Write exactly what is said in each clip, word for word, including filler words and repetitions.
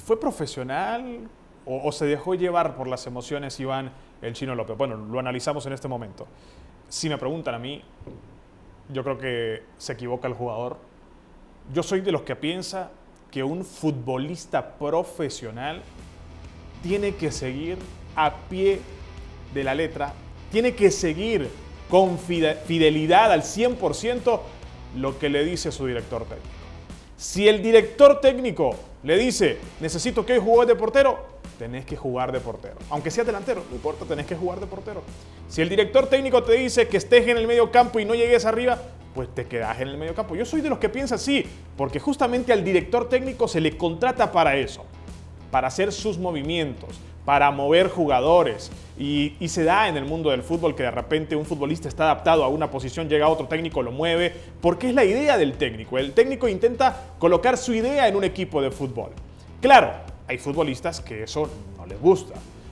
¿Fue profesional o, o se dejó llevar por las emociones Iván el Chino López? Bueno, lo analizamos en este momento. Si me preguntan a mí, yo creo que se equivoca el jugador. Yo soy de los que piensa que un futbolista profesional tiene que seguir a pie de la letra, tiene que seguir con fidelidad al cien por ciento lo que le dice su director técnico. Si el director técnico le dice, necesito que hoy juegues de portero, tenés que jugar de portero. Aunque seas delantero, no importa, tenés que jugar de portero. Si el director técnico te dice que estés en el medio campo y no llegues arriba, pues te quedás en el medio campo. Yo soy de los que piensa así, porque justamente al director técnico se le contrata para eso, para hacer sus movimientos, para mover jugadores. Y, y se da en el mundo del fútbol que de repente un futbolista está adaptado a una posición, llega otro técnico, lo mueve, porque es la idea del técnico. El técnico intenta colocar su idea en un equipo de fútbol. Claro, hay futbolistas que eso no les gusta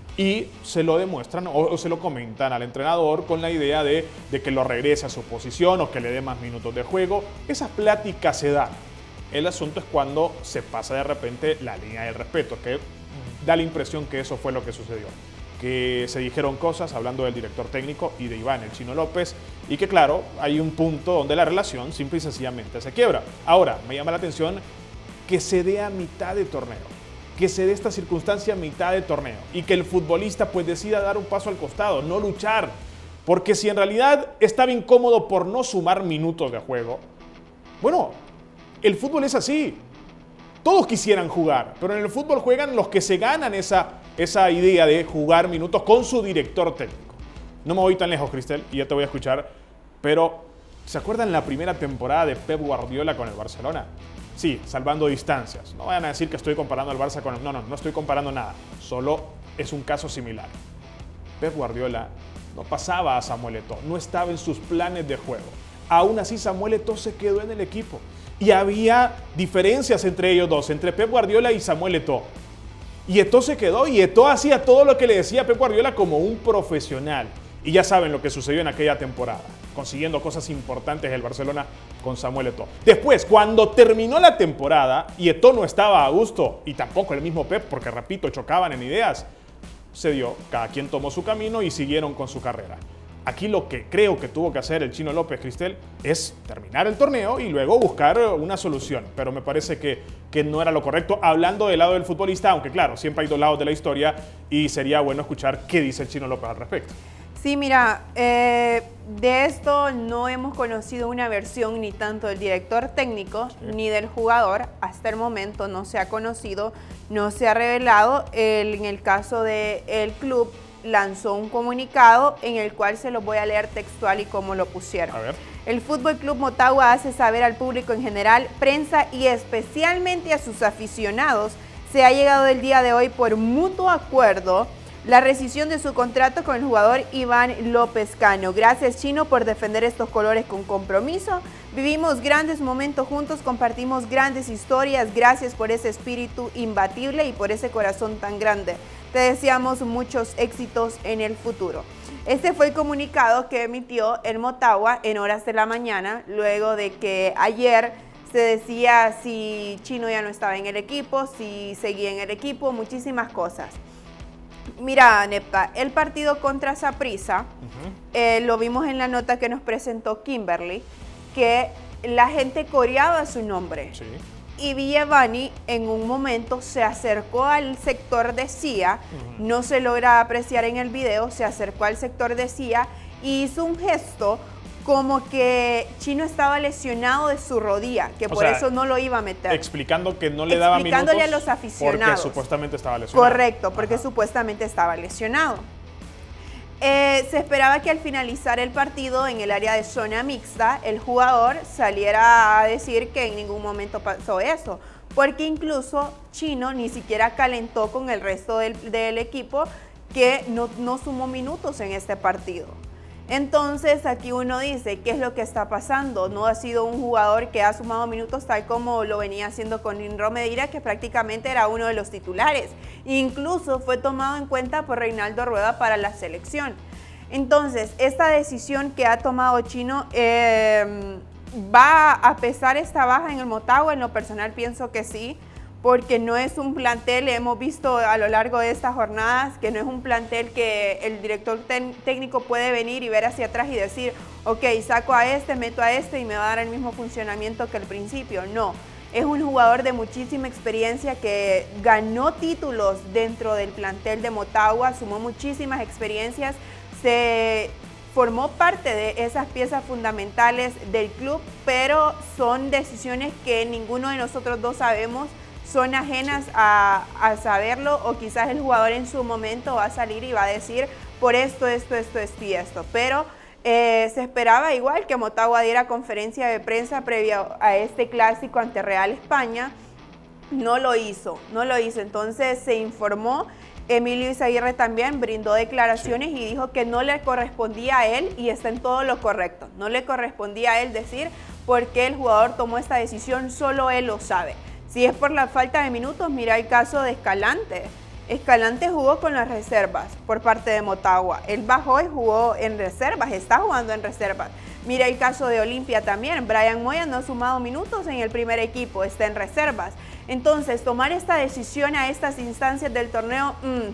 y se lo demuestran o, o se lo comentan al entrenador con la idea de, de que lo regrese a su posición o que le dé más minutos de juego. Esas pláticas se dan. El asunto es cuando se pasa de repente la línea del respeto, que da la impresión que eso fue lo que sucedió. Que se dijeron cosas hablando del director técnico y de Iván el Chino López y que claro, hay un punto donde la relación simple y sencillamente se quiebra. Ahora, me llama la atención que se dé a mitad de torneo, que se dé esta circunstancia a mitad de torneo y que el futbolista pues decida dar un paso al costado, no luchar, porque si en realidad estaba incómodo por no sumar minutos de juego, bueno, el fútbol es así. Todos quisieran jugar, pero en el fútbol juegan los que se ganan esa, esa idea de jugar minutos con su director técnico. No me voy tan lejos, Cristel, y ya te voy a escuchar, pero ¿se acuerdan la primera temporada de Pep Guardiola con el Barcelona? Sí, salvando distancias. No vayan a decir que estoy comparando al Barça con el... No, no, no estoy comparando nada. Solo es un caso similar. Pep Guardiola no pasaba a Samuel Eto'o, no estaba en sus planes de juego. Aún así, Samuel Eto'o se quedó en el equipo. Y había diferencias entre ellos dos, entre Pep Guardiola y Samuel Eto'o. Y Eto'o se quedó y Eto'o hacía todo lo que le decía Pep Guardiola como un profesional. Y ya saben lo que sucedió en aquella temporada, consiguiendo cosas importantes el Barcelona con Samuel Eto'o. Después, cuando terminó la temporada y Eto'o no estaba a gusto, y tampoco el mismo Pep, porque repito, chocaban en ideas, se dio, cada quien tomó su camino y siguieron con su carrera. Aquí lo que creo que tuvo que hacer el Chino López, Cristel, es terminar el torneo y luego buscar una solución. Pero me parece que, que no era lo correcto, hablando del lado del futbolista, aunque claro, siempre hay dos lados de la historia y sería bueno escuchar qué dice el Chino López al respecto. Sí, mira, eh, de esto no hemos conocido una versión ni tanto del director técnico sí. ni del jugador. Hasta el momento no se ha conocido, no se ha revelado. El, en el caso del club, lanzó un comunicado en el cual se los voy a leer textual y cómo lo pusieron. A ver. El Fútbol Club Motagua hace saber al público en general, prensa y especialmente a sus aficionados, se ha llegado el día de hoy por mutuo acuerdo la rescisión de su contrato con el jugador Iván López Cano. Gracias, Chino, por defender estos colores con compromiso. Vivimos grandes momentos juntos, compartimos grandes historias. Gracias por ese espíritu imbatible y por ese corazón tan grande. Te deseamos muchos éxitos en el futuro. Este fue el comunicado que emitió el Motagua en horas de la mañana, luego de que ayer se decía si Chino ya no estaba en el equipo, si seguía en el equipo, muchísimas cosas. Mira, Nepta, el partido contra Saprissa, uh-huh. eh, lo vimos en la nota que nos presentó Kimberly, que la gente coreaba su nombre. Sí. Y Villevani en un momento se acercó al sector de C I A, uh-huh. no se logra apreciar en el video, se acercó al sector de C I A y hizo un gesto como que Chino estaba lesionado de su rodilla, que o por sea, eso no lo iba a meter. Explicando que no le daba minutos. Explicándole a los aficionados. Porque supuestamente estaba lesionado. Correcto, porque Ajá. supuestamente estaba lesionado. Eh, se esperaba que al finalizar el partido en el área de zona mixta, el jugador saliera a decir que en ningún momento pasó eso, porque incluso Chino ni siquiera calentó con el resto del, del equipo que no, no sumó minutos en este partido. Entonces aquí uno dice, ¿qué es lo que está pasando? No ha sido un jugador que ha sumado minutos tal como lo venía haciendo con Ninro Medina, que prácticamente era uno de los titulares. Incluso fue tomado en cuenta por Reinaldo Rueda para la selección. Entonces, esta decisión que ha tomado Chino, eh, ¿va a pesar esta baja en el Motagua? En lo personal pienso que sí, porque no es un plantel, hemos visto a lo largo de estas jornadas, que no es un plantel que el director técnico puede venir y ver hacia atrás y decir, ok, saco a este, meto a este y me va a dar el mismo funcionamiento que al principio. No, es un jugador de muchísima experiencia que ganó títulos dentro del plantel de Motagua, sumó muchísimas experiencias, se formó parte de esas piezas fundamentales del club, pero son decisiones que ninguno de nosotros dos sabemos, son ajenas a, a saberlo, o quizás el jugador en su momento va a salir y va a decir por esto, esto, esto, esto y esto. Pero eh, se esperaba igual que Motagua diera conferencia de prensa previa a este clásico ante Real España. No lo hizo, no lo hizo. Entonces se informó, Emilio Izaguirre también brindó declaraciones y dijo que no le correspondía a él, y está en todo lo correcto. No le correspondía a él decir por qué el jugador tomó esta decisión, solo él lo sabe. Si es por la falta de minutos, mira el caso de Escalante. Escalante jugó con las reservas por parte de Motagua. Él bajó y jugó en reservas, está jugando en reservas. Mira el caso de Olimpia también. Brian Moya no ha sumado minutos en el primer equipo, está en reservas. Entonces, tomar esta decisión a estas instancias del torneo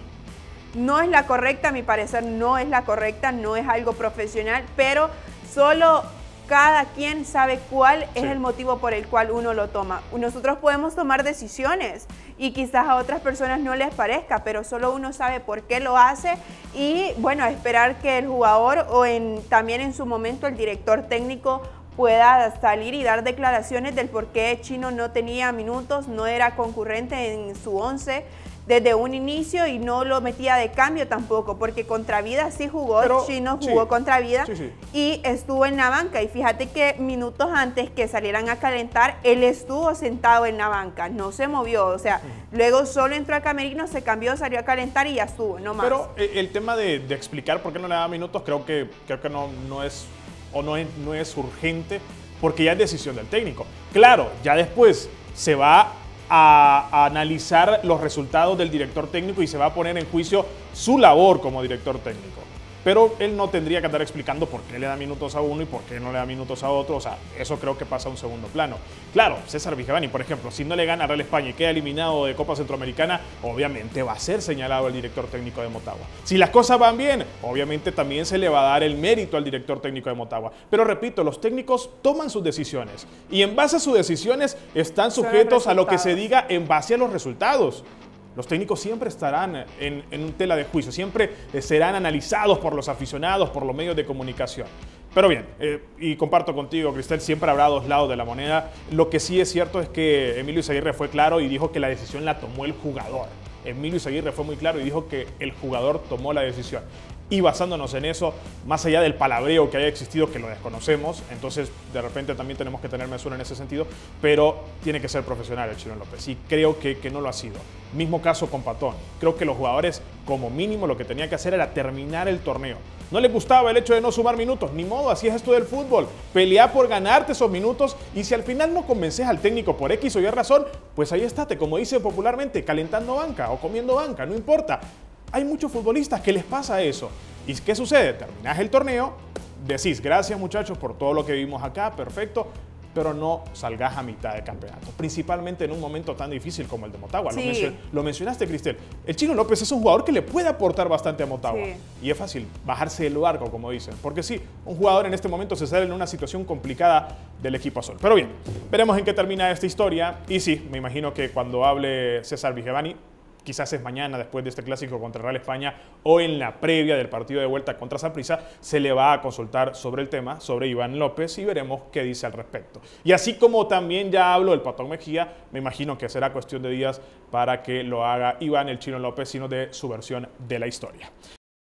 mmm, no es la correcta, a mi parecer no es la correcta, no es algo profesional, pero solo cada quien sabe cuál es sí. el motivo por el cual uno lo toma. Nosotros podemos tomar decisiones y quizás a otras personas no les parezca, pero solo uno sabe por qué lo hace, y bueno, esperar que el jugador o en, también en su momento el director técnico pueda salir y dar declaraciones del por qué Chino no tenía minutos, no era concurrente en su once desde un inicio y no lo metía de cambio tampoco, porque contra Vida sí jugó, Pero, Chino jugó sí, contra Vida sí, sí. y estuvo en la banca, y fíjate que minutos antes que salieran a calentar, él estuvo sentado en la banca, no se movió, o sea, uh-huh. luego solo entró al camerino, se cambió, salió a calentar y ya estuvo, no más. Pero el tema de, de explicar por qué no le daba minutos, creo que, creo que no, no es... o no es, no es urgente, porque ya es decisión del técnico. Claro, ya después se va a, a analizar los resultados del director técnico y se va a poner en juicio su labor como director técnico. Pero él no tendría que andar explicando por qué le da minutos a uno y por qué no le da minutos a otro. O sea, eso creo que pasa a un segundo plano. Claro, César Vigevani, por ejemplo, si no le gana a Real España y queda eliminado de Copa Centroamericana, obviamente va a ser señalado el director técnico de Motagua. Si las cosas van bien, obviamente también se le va a dar el mérito al director técnico de Motagua. Pero repito, los técnicos toman sus decisiones y en base a sus decisiones están sujetos a lo que se diga en base a los resultados. Los técnicos siempre estarán en, en tela de juicio, siempre serán analizados por los aficionados, por los medios de comunicación. Pero bien, eh, y comparto contigo, Cristel, siempre habrá dos lados de la moneda. Lo que sí es cierto es que Emilio Izaguirre fue claro y dijo que la decisión la tomó el jugador. Emilio Izaguirre fue muy claro y dijo que el jugador tomó la decisión. Y basándonos en eso, más allá del palabreo que haya existido, que lo desconocemos, entonces de repente también tenemos que tener mesura en ese sentido, pero tiene que ser profesional el Chino López, y creo que, que no lo ha sido. Mismo caso con Patón. Creo que los jugadores, como mínimo, lo que tenía que hacer era terminar el torneo. No les gustaba el hecho de no sumar minutos, ni modo, así es esto del fútbol. Pelea por ganarte esos minutos, y si al final no convences al técnico por X o Y razón, pues ahí estate, como dice popularmente, calentando banca o comiendo banca, no importa. Hay muchos futbolistas que les pasa eso. ¿Y qué sucede? Terminás el torneo, decís gracias muchachos por todo lo que vimos acá, perfecto, pero no salgas a mitad de campeonato, principalmente en un momento tan difícil como el de Motagua. Sí. Lo, mencio lo mencionaste, Cristel. El Chino López es un jugador que le puede aportar bastante a Motagua. Sí. Y es fácil bajarse del barco, como dicen. Porque sí, un jugador en este momento se sale en una situación complicada del equipo azul. Pero bien, veremos en qué termina esta historia. Y sí, me imagino que cuando hable César Vigevani, quizás es mañana después de este clásico contra Real España o en la previa del partido de vuelta contra Saprissa, se le va a consultar sobre el tema, sobre Iván López, y veremos qué dice al respecto. Y así como también ya hablo del Patón Mejía, me imagino que será cuestión de días para que lo haga Iván el Chino López, sino de su versión de la historia.